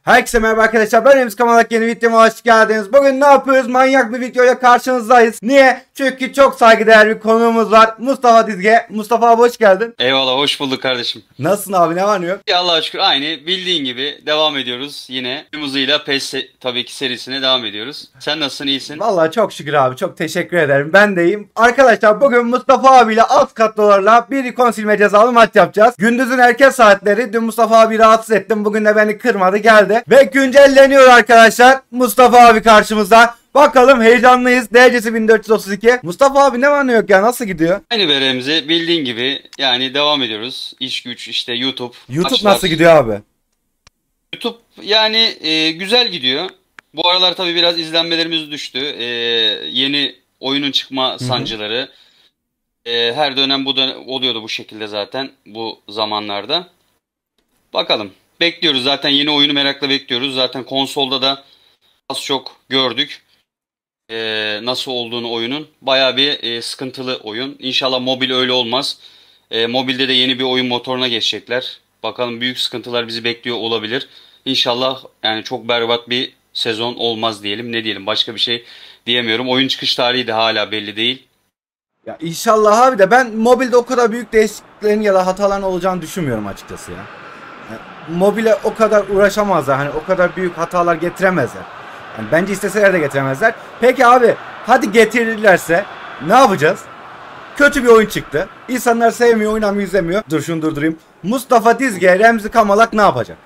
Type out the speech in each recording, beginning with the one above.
Herkese merhaba arkadaşlar, ben Emz Kamalak, yeni videoma hoş geldiniz. Bugün ne yapıyoruz? Manyak bir videoyla karşınızdayız. Niye? Çünkü çok saygıdeğer bir konuğumuz var. Mustafa Dizge. Mustafa abi hoş geldin. Eyvallah, hoş bulduk kardeşim. Nasılsın abi, ne var ne yok? Ya Allah'a şükür aynı bildiğin gibi devam ediyoruz yine. Hızıyla PES tabii ki serisine devam ediyoruz. Sen nasılsın, iyisin? Vallahi çok şükür abi, çok teşekkür ederim. Ben de iyiyim. Arkadaşlar bugün Mustafa abiyle alt katlılarla bir ikon silme cezalı maç yapacağız. Gündüzün erken saatleri. Dün Mustafa abi rahatsız ettim. Bugün de beni kırmadı, geldi. Ve güncelleniyor arkadaşlar. Mustafa abi karşımızda. Bakalım, heyecanlıyız. Derecesi 1432. Mustafa abi ne var ne yok ya, nasıl gidiyor? Aynı be Remzi, bildiğin gibi yani devam ediyoruz. İş güç işte YouTube. YouTube nasıl gidiyor abi? YouTube yani güzel gidiyor. Bu aralar tabii biraz izlenmelerimiz düştü. Yeni oyunun çıkma sancıları. Her dönem bu oluyordu bu şekilde zaten bu zamanlarda. Bakalım. Bekliyoruz zaten, yeni oyunu merakla bekliyoruz. Zaten konsolda da az çok gördük nasıl olduğunu oyunun. Bayağı bir sıkıntılı oyun. İnşallah mobil öyle olmaz. Mobilde de yeni bir oyun motoruna geçecekler. Bakalım, büyük sıkıntılar bizi bekliyor olabilir. İnşallah yani çok berbat bir sezon olmaz diyelim. Ne diyelim, başka bir şey diyemiyorum. Oyun çıkış tarihi de hala belli değil. Ya inşallah abi, de ben mobilde o kadar büyük değişikliklerin ya da hataların olacağını düşünmüyorum açıkçası ya. Yani mobile o kadar uğraşamazlar, hani o kadar büyük hatalar getiremezler. Yani bence isteseler de getiremezler. Peki abi, hadi getirirlerse ne yapacağız? Kötü bir oyun çıktı. İnsanlar sevmiyor, oynamıyor, izlemiyor. Dur şunu durdurayım. Mustafa Dizge, Remzi Kamalak ne yapacak?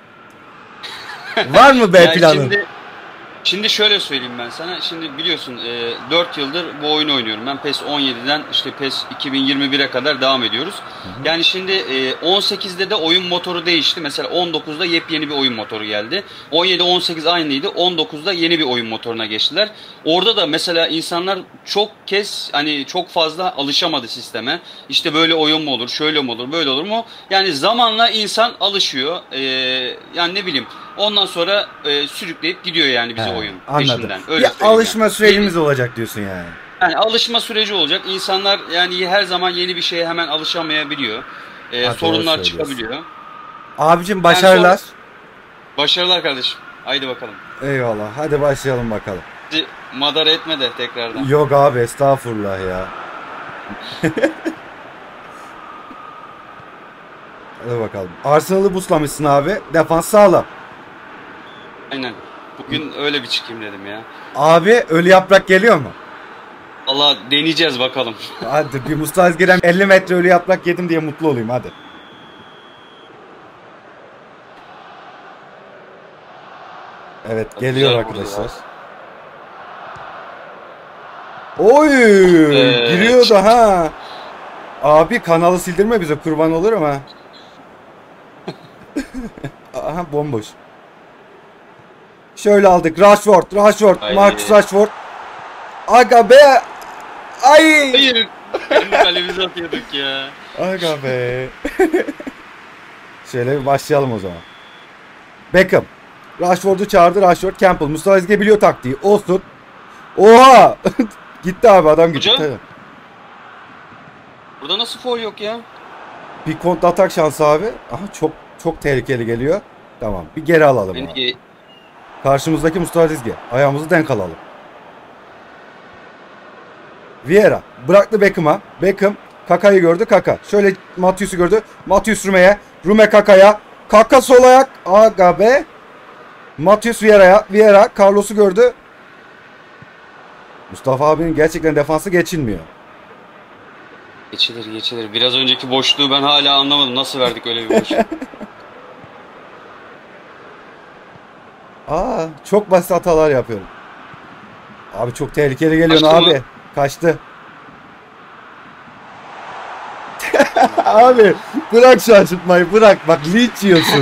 Var mı B Yani planın? Şimdi şöyle söyleyeyim ben sana. Şimdi biliyorsun 4 yıldır bu oyunu oynuyorum. Ben PES 17'den işte PES 2021'e kadar devam ediyoruz. Yani şimdi 18'de de oyun motoru değişti. Mesela 19'da yepyeni bir oyun motoru geldi. 17-18 aynıydı. 19'da yeni bir oyun motoruna geçtiler. Orada da mesela insanlar çok kez hani çok fazla alışamadı sisteme. İşte böyle oyun mu olur, şöyle mi olur, böyle olur mu? Yani zamanla insan alışıyor. Yani ne bileyim. Ondan sonra sürükleyip gidiyor yani bizi oyun peşinden. Öyle bir alışma yani. sürecimiz olacak diyorsun yani. Yani alışma süreci olacak. İnsanlar yani her zaman yeni bir şeye hemen alışamayabiliyor. Sorunlar çıkabiliyor. Abicim başarılar. Yani başarılar kardeşim. Haydi bakalım. Eyvallah. Hadi başlayalım bakalım. Bizi madara etme de tekrardan. Yok abi, estağfurullah ya. Hadi bakalım. Arsenal'ı buslamışsın abi. Defans sağlam. Aynen. Bugün öyle bir çıkayım dedim ya. Abi ölü yaprak geliyor mu? Allah, deneyeceğiz bakalım. Hadi bir Mustafa Dizge'den 50 metre ölü yaprak yedim diye mutlu olayım hadi. Evet, Çok geliyor güzel arkadaşlar. vurdular. Oy! Giriyor da ha. Abi kanalı sildirme, bize kurban olurum ha. Aha, bomboş. Şöyle aldık. Rashford, Ay. Marcus Rashford. Aga be. Ay. Hayır. Kendi kalemize atıyorduk ya. Aga be. Şöyle bir başlayalım o zaman. Beckham. Rashford'u çağırdı. Rashford, Campbell. Mustafa Ezge biliyor taktiği. Olsun. Oha. Gitti abi, adam gitti. Hocam? Burada nasıl foul yok ya? Bir kontra atak şansı abi. Aha, çok tehlikeli geliyor. Tamam, bir geri alalım abi. Karşımızdaki Mustafa Dizge. Ayağımızı denk alalım. Vieira bıraktı Beckham'a. Beckham Kaka'yı gördü. Kaka. Şöyle Matius'u gördü. Matius Rume'ye. Rume Kaka'ya. Kaka sol ayak. Aga be. Matius Vieira'ya. Vieira Carlos'u gördü. Mustafa abinin gerçekten defansı geçilmiyor. Geçilir. Biraz önceki boşluğu ben hala anlamadım. Nasıl verdik öyle bir boşluk? Çok basit hatalar yapıyorum. Abi çok tehlikeli geliyorsun Kaçtı abi. mı? Kaçtı. Abi bırak şu açıtmayı, bırak. Bak linç yiyorsun.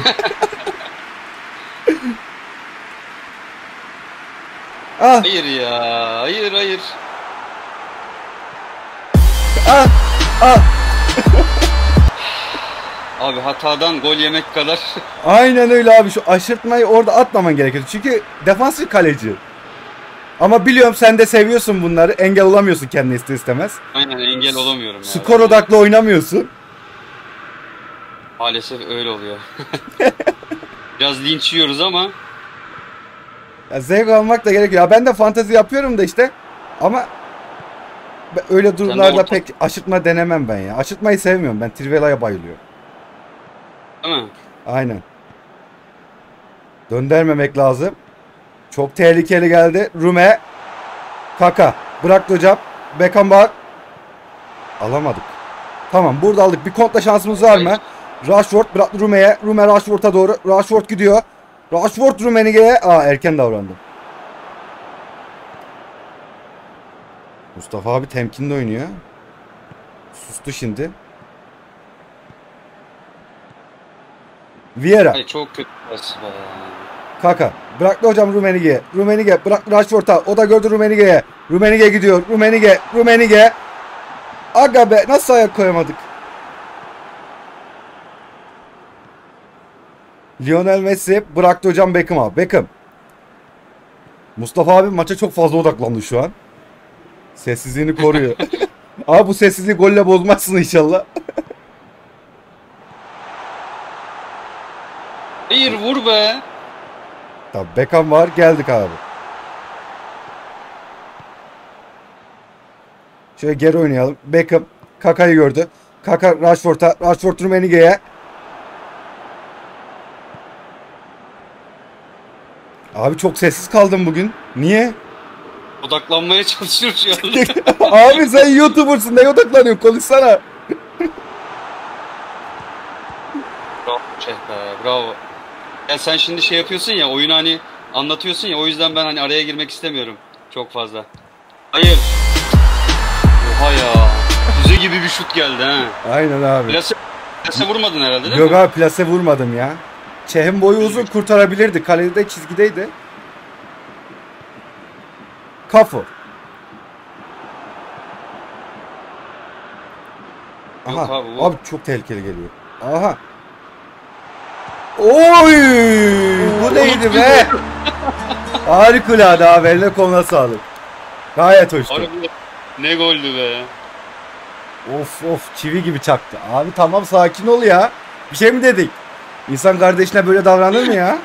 Hayır ya. Hayır. Abi hatadan gol yemek kadar. Aynen öyle abi, şu aşırtmayı orada atmaman gerekiyor. Çünkü defansif kaleci. Ama biliyorum sen de seviyorsun bunları. Engel olamıyorsun kendine ister istemez. Aynen, engel olamıyorum ya. Skor odaklı oynamıyorsun. Maalesef öyle oluyor. Biraz linç yiyoruz ama Ya zevk almak da gerekiyor. Ya ben de fantezi yapıyorum da işte. Ama öyle durumlarda orta, pek aşırtma denemem ben ya. Aşırtmayı sevmiyorum. Ben Trivela'ya bayılıyorum. değil mi? Aynen. Döndürmemek lazım. Çok tehlikeli geldi. Rume. Kaka. Bıraktı hocam. Beckenbauer. Alamadık. Tamam burada aldık. Bir kontra şansımız var mı? Rashford bıraktı Rume'ye. Rume Rashford'a doğru. Rashford gidiyor. Rashford Rummenigge'ye. Erken davrandım. Mustafa abi temkinli oynuyor. Sustu şimdi. Vieira. Ay, çok kötü pas be. Kaka. Bıraktı hocam Rummenigge'ye. Rummenigge bıraktı Rashford'a. O da gördü Rummenigge'ye. Rummenigge gidiyor. Rummenigge. Aga be nasıl ayak koyamadık? Lionel Messi bıraktı hocam Beckham'a. Beckham. Mustafa abi maça çok fazla odaklandı şu an. Sessizliğini koruyor. Abi bu sessizliği golle bozmazsın inşallah. Hayır, vur be. Tamam Beckham var geldik abi. Şöyle geri oynayalım. Beckham Kaka'yı gördü. Kaka Rashford'a. Rashford Rummenigge'ye. Abi çok sessiz kaldım bugün. Niye? Odaklanmaya çalışıyorum şu anda. Abi sen YouTuber'sın. Ne odaklanıyorsun? Konuşsana. Bravo Şeyh be, bravo. Ya sen şimdi şey yapıyorsun ya, oyunu hani anlatıyorsun ya, o yüzden ben hani araya girmek istemiyorum çok fazla. Hayır. Oha ya. Füze gibi bir şut geldi ha. Aynen abi. Plase vurmadın herhalde değil Yok mi? abi plase vurmadım ya. Çehim boyu uzun kurtarabilirdi. Kalede çizgideydi. Kafu. Aha. Yok abi, bu. Abi çok tehlikeli geliyor. Aha. Oy! Bu neydi be? Harikulade abi. Eline koluna sağlık. Gayet hoştu. Harbi ne goldü be. Of çivi gibi çaktı. Abi tamam sakin ol ya. Bir şey mi dedik? İnsan kardeşine böyle davranır mı ya?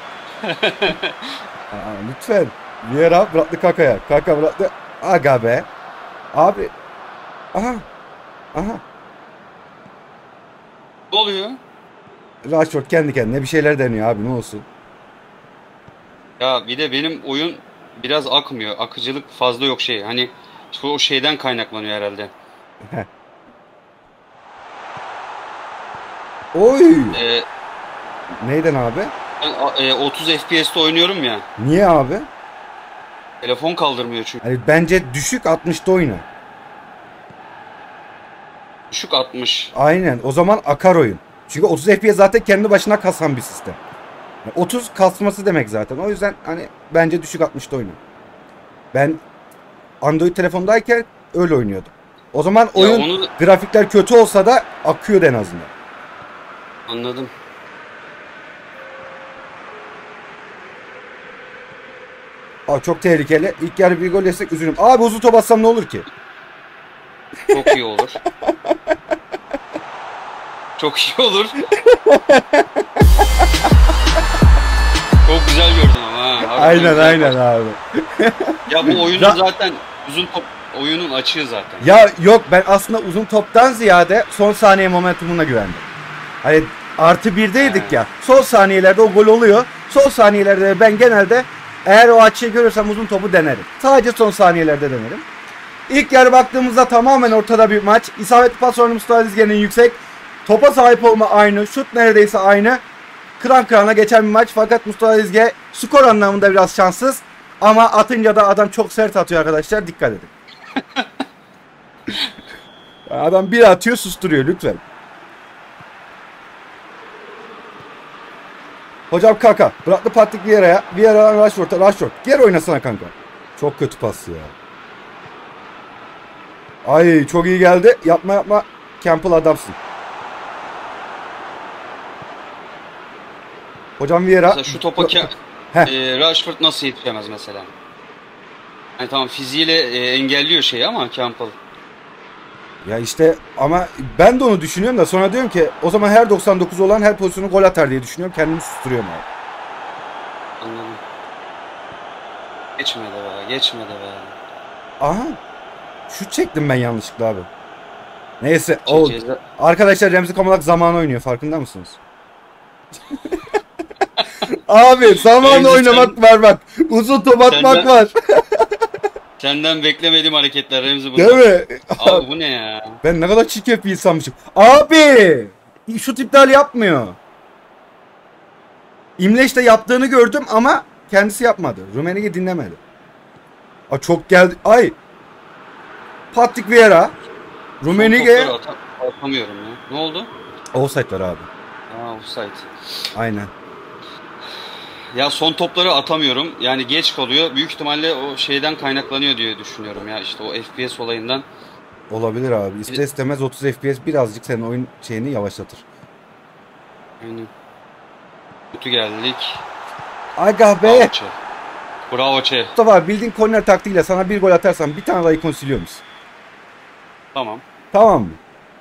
Lütfen. Vieira bıraktı Kaka'ya. Kaka bıraktı. Aga be. Abi. Aha. Ne oluyor? Rashford kendi kendine bir şeyler deniyor abi ne olsun. Ya bir de benim oyun biraz akmıyor. Akıcılık fazla yok şey. Hani o şeyden kaynaklanıyor herhalde. Oy. Ee, Neyden abi? ben 30 FPS'te oynuyorum ya. Niye abi? Telefon kaldırmıyor çünkü. Hani bence düşük 60'ta oyna. Düşük 60. Aynen. O zaman akar oyun. Çünkü 30 FPS zaten kendi başına kasan bir sistem. Yani 30 kasması demek zaten. O yüzden hani bence düşük 60'ta oyna. Ben Android telefondayken öyle oynuyordum. O zaman oyun onu grafikler kötü olsa da akıyordu en azından. anladım. Çok tehlikeli. İlk yarı bir gol yesek üzülürüm. Abi uzun top atsam ne olur ki? Çok iyi olur. Çok iyi olur. Çok güzel gördün ama ha. Harbiden Aynen güzel abi. Ya bu oyunun zaten uzun top oyunun açığı zaten. Ya yok ben aslında uzun toptan ziyade son saniye momentumuna güvendim. Hani artı birdeydik ya. Son saniyelerde o gol oluyor. Son saniyelerde ben genelde eğer o açıyı görürsem uzun topu denerim. Sadece son saniyelerde denerim. İlk yarı baktığımızda tamamen ortada bir maç. İsabetli pas oranı Mustafa Dizgen'in yüksek. Topa sahip olma aynı. Şut neredeyse aynı. Kıran kırana geçen bir maç. Fakat Mustafa Dizge skor anlamında biraz şanssız. Ama atınca da adam çok sert atıyor arkadaşlar. Dikkat edin. Adam bir atıyor susturuyor lütfen. Hocam Kaka. Bıraktı Patrick Vieira'ya. Vieira'dan Rashford'a. Rashford. Geri oynasana kanka. Çok kötü pas ya. Ay çok iyi geldi. Yapma. Campbell adamsın. Hocam Vieira. Mesela şu topa Rashford nasıl yetişemez mesela? Yani tamam fiziğiyle engelliyor şeyi ama Campbell. Ya işte ama ben de onu düşünüyorum da sonra diyorum ki o zaman her 99 olan her pozisyonu gol atar diye düşünüyorum. Kendimi susturuyorum abi. Anladım. Geçmedi be, geçmedi be. Aha. Şut çektim ben yanlışlıkla abi. Neyse. O, Ceza... arkadaşlar Remzi Kamalak zamanı oynuyor. Farkında mısınız? Abi zamanla Remzi oynamak var bak. Uzun top atmak Senden- var. Senden beklemediğim hareketler Remzi Değil bunlar. mi? Abi bu ne ya? Ben ne kadar çirkef bir insanmışım. Abi! Şut iptal yapmıyor. İmleç de yaptığını gördüm ama kendisi yapmadı. Rummenigge dinlemedi. Aa, çok geldi. Ay! Patrick Vieira. Rummenigge. Son topları atamıyorum ya. Ne oldu? Offside var abi. Aa, offside. Aynen. Ya son topları atamıyorum. Yani geç kalıyor. Büyük ihtimalle o şeyden kaynaklanıyor diye düşünüyorum ya. İşte o FPS olayından. Olabilir abi. İster istemez 30 FPS birazcık senin oyun şeyini yavaşlatır. Aynen. Kötü geldik. Aga Bravo be! Çe. Bravo Çe. Mustafa abi bildiğin korner taktiğiyle sana bir gol atarsam bir tane daha ikon siliyor musun? Tamam. Tamam mı?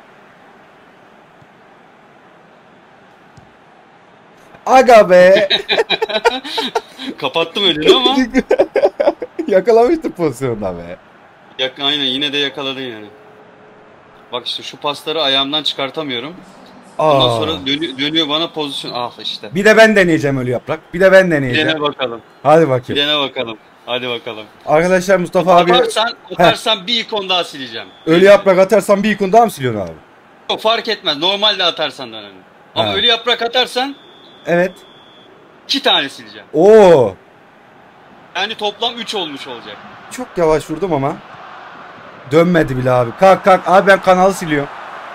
Aga be! Kapattım önünü ama. Yakalamıştı pozisyonda be. Aynen yine de yakaladın yani. Bak işte şu pasları ayağımdan çıkartamıyorum. Ondan Aa. sonra dönüyor bana pozisyon. Ah işte. Bir de ben deneyeceğim ölü yaprak. Bir de ben Bir deneyeceğim. dene bakalım. Hadi Bir bakayım. dene bakalım. Hadi bakalım. Arkadaşlar Mustafa abi Atarsan bir ikon daha sileceğim. ölü yaprak atarsan bir ikon daha mı siliyorsun abi? Yok fark etmez. Normalde atarsan da önemli. Ama Ha. ölü yaprak atarsan Evet. 2 tane sileceğim. Oo. Yani toplam 3 olmuş olacak. Çok yavaş vurdum ama. Dönmedi bile abi. Kalk kalk. Abi ben kanalı siliyorum.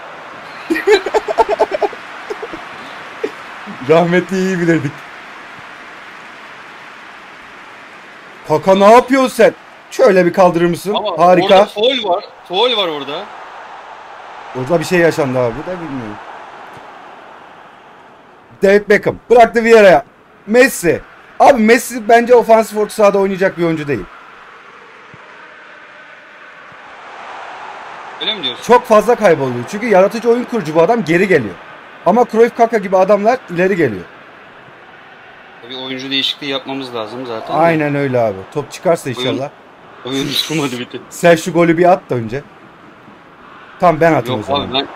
Rahmetli iyi bilirdik. Kaka ne yapıyorsun sen? Şöyle bir kaldırır mısın? Ama Harika. orada foul var. Foul var orada. Orada bir şey yaşandı abi da bilmiyorum. David Beckham bıraktı Vieira'ya. Messi. Abi Messi bence ofansif orta sahada oynayacak bir oyuncu değil. Öyle mi diyorsun? Çok fazla kayboluyor. Çünkü yaratıcı oyun kurucu bu adam geri geliyor. Ama Cruyff, Kaka gibi adamlar ileri geliyor. Bir oyuncu değişikliği yapmamız lazım zaten. Aynen öyle abi. Top çıkarsa inşallah. Oyun tutmadı bitti. Sen şu golü bir at da önce. Tam ben atayım o Yok zaman. abi ben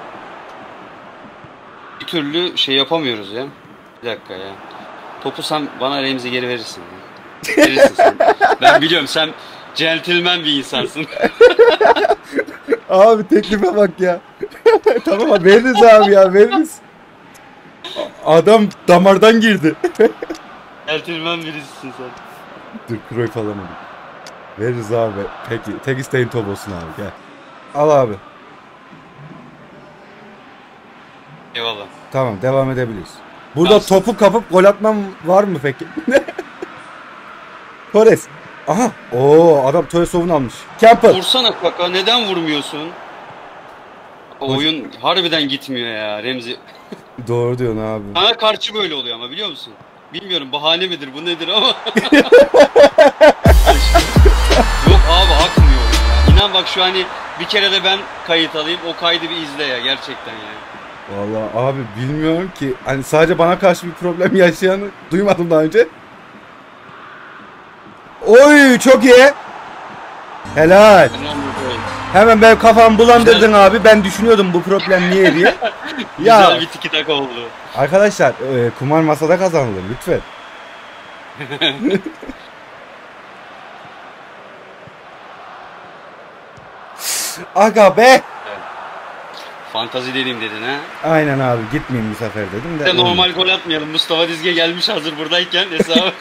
bir türlü şey yapamıyoruz ya. Bir dakika ya. Topu sen bana Remzi geri verirsin. Ya. Verirsin sen. Ben biliyorum sen centilmen bir insansın. Abi teklife bak ya. Tamam abi veririz abi ya veririz. Adam damardan girdi. Centilmen birisin sen. Dur Cruyff alamadım. Veririz abi. Peki tek isteğin top olsun abi gel. Al abi. Eyvallah. Tamam devam edebiliriz. Burada Kalsın. topu kapıp gol atmam var mı peki? Torres. Aha. Oo adam Torres'ovun almış. Campbell. Vursana kaka neden vurmuyorsun? Oyun harbiden gitmiyor ya Remzi. Doğru diyorsun abi. Sana karşı böyle oluyor ama biliyor musun? Bilmiyorum bahane midir bu nedir ama. Yok abi akmıyor oyun ya. İnan bak şu hani bir kere de ben kayıt alayım o kaydı bir izle ya gerçekten ya. Vallahi abi bilmiyorum ki. Hani sadece bana karşı bir problem yaşayanı duymadım daha önce. Oy çok iyi. Helal. Hemen ben kafamı bulandırdın abi. Ben düşünüyordum bu problem niye diye. Ya Güzel bir tiki taka oldu. arkadaşlar kumar masada kazanılır lütfen. Aga be. Fantazi dedim dedin ha. Aynen abi gitmeyeyim bu sefer dedim de. Bir de normal gol atmayalım. Mustafa Dizge gelmiş hazır buradayken hesabı.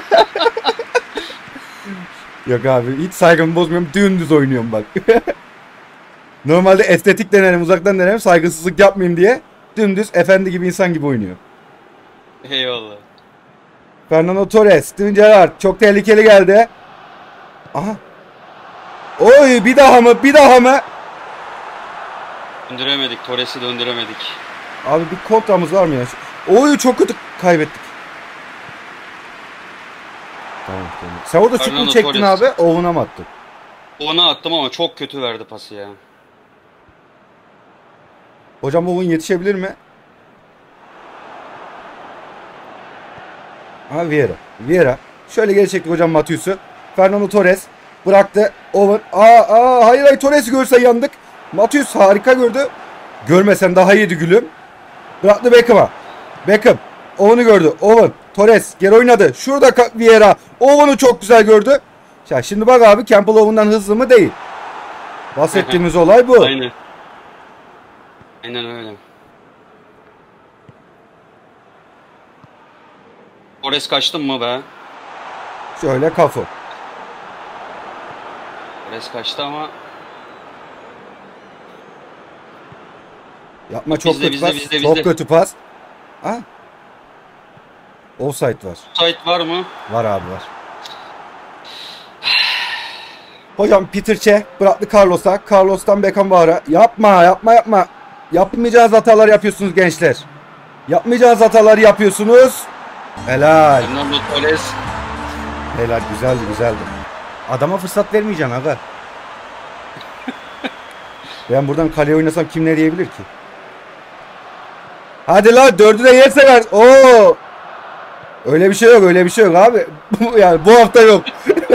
Yok abi hiç saygımı bozmuyorum. Dümdüz oynuyorum bak. Normalde estetik denerim uzaktan denerim saygısızlık yapmayayım diye. Dümdüz efendi gibi insan gibi oynuyor. Eyvallah. Fernando Torres, Steven Gerrard çok tehlikeli geldi. Aha. Oy bir daha mı bir daha mı? Döndüremedik. Torres'i döndüremedik. Abi bir kontramız var mı ya? Oy çok kötü kaybettik. Tamam tamam. Sen orada şut mu çektin Torres. abi? Oğuna mı attın? Ona attım ama çok kötü verdi pası ya. Hocam bu oyun yetişebilir mi? Ha Vieira. Vieira. Şöyle geri çektik hocam Matius'u. Fernando Torres bıraktı. Over. Hayır Torres'i görse yandık. Matius harika gördü. Görmesen daha iyiydi gülüm. Bıraktı Beckham'a. Beckham. Owen'u gördü. Owen. Torres geri oynadı. Şurada Vieira. Owen'u çok güzel gördü. Ya şimdi bak abi Campbell Owen'dan hızlı mı değil. Bahsettiğimiz olay bu. Aynen. Aynen öyle. Torres kaçtın mı be? Şöyle Cafu. Torres kaçtı ama Yapma çok Bizde, kötü pas. bizde. Çok kötü pas. Ha? Offside var. offside var mı? Var abi var. Hocam Peter Cech bıraktı Carlos'a. Carlos'tan Beckenbauer'a. Yapma. Yapmayacağınız hatalar yapıyorsunuz gençler. Yapmayacağınız hataları yapıyorsunuz. Helal. Fernando Torres. Helal güzeldi. Adama fırsat vermeyeceksin aga. Ben buradan kaleye oynasam kim ne diyebilir ki? Hadi lan 4'ü de yerse ver. Oo. Öyle bir şey yok abi. Yani bu hafta yok.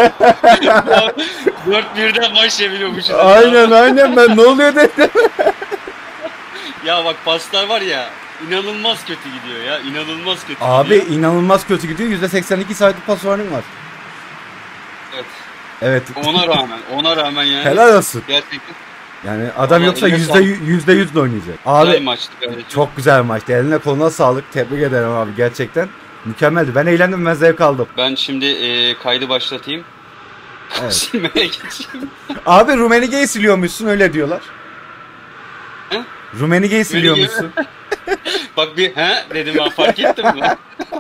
4-1'den maç yapıyormuşuz. Aynen ben ne oluyor dedim. Ya bak paslar var ya inanılmaz kötü gidiyor ya. İnanılmaz kötü Abi gidiyor. inanılmaz kötü gidiyor. %82 saatlik pas oranın var. Evet. Evet. Ona rağmen yani. Helal olsun. Gerçekten Yani adam Vallahi yoksa eline %100'le oynayacak. güzel Abi maçtı kardeşim. çok güzel maçtı. Eline koluna sağlık. Tebrik ederim abi gerçekten. Mükemmeldi. Ben eğlendim, ben zevk aldım. Ben şimdi kaydı başlatayım. Evet. Silmeye geçeyim. Abi Rumenige'yi siliyormuşsun öyle diyorlar. He? Rumenige'yi siliyormuşsun. Bak bir dedim ben fark ettim mi?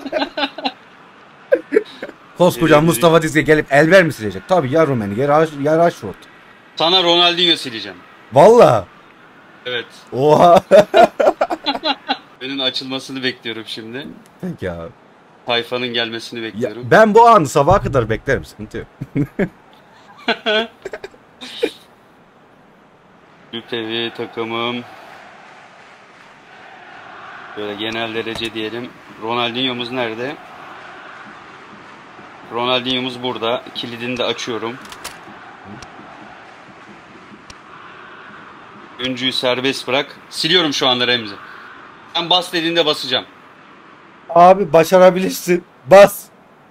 Koskoca Mustafa Dizge gelip Elver mi silecek? Tabii ya Rumenige ya Rashford. Sana Ronaldinho sileceğim. Valla. Evet. Oha. Önün açılmasını bekliyorum şimdi. Peki abi. Tayfanın gelmesini Ya, bekliyorum. ben bu anı sabaha kadar beklerim, sıkıntı yok. Lüpevi takımım. Böyle genel derece diyelim. Ronaldinho'muz nerede? Ronaldinho'muz burada. Kilidini de açıyorum. Öncüyü serbest bırak. Siliyorum şu anda Remzi. Ben bas dediğinde basacağım. Abi başarabilirsin. Bas.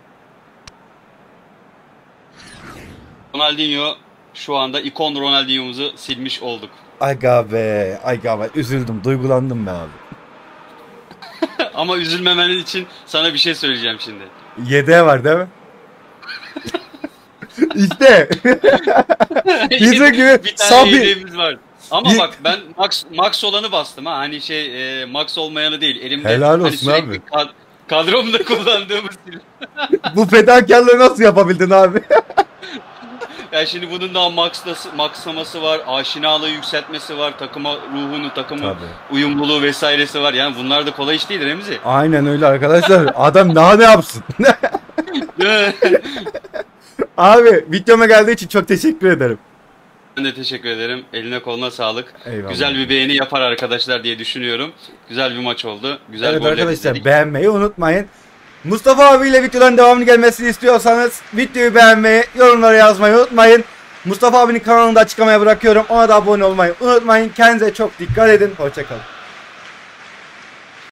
Ronaldinho şu anda ikon Ronaldinho'muzu silmiş olduk. Aga be. Üzüldüm, duygulandım be abi. Ama üzülmemen için sana bir şey söyleyeceğim şimdi. Yedeğe var değil mi? İşte. Bizim gibi bir tane Sabi. yedeğimiz var. Ama Bir- bak ben max olanı bastım ha. Hani max olmayanı değil. Elimde Helal hani olsun sürekli abi. kadromda kullandığımız sil. Bu fedakarlığı nasıl yapabildin abi? Yani şimdi bunun daha maxlaması var, aşinalığı yükseltmesi var, takıma ruhunu, takımın Tabii. uyumluluğu vesairesi var. Yani bunlar da kolay iş değil Remzi. Aynen öyle arkadaşlar. Adam daha ne yapsın? Abi videoma geldiği için çok teşekkür ederim. Ben de teşekkür ederim. Eline koluna sağlık. Eyvallah. Güzel bir beğeni yapar arkadaşlar diye düşünüyorum. Güzel bir maç oldu. Güzel Evet goller arkadaşlar, izledik. beğenmeyi unutmayın. Mustafa abiyle videoların devamını gelmesini istiyorsanız videoyu beğenmeyi, yorumlara yazmayı unutmayın. Mustafa abinin kanalını da açıklamaya bırakıyorum. Ona da abone olmayı unutmayın. Kendinize çok dikkat edin. Hoşçakalın.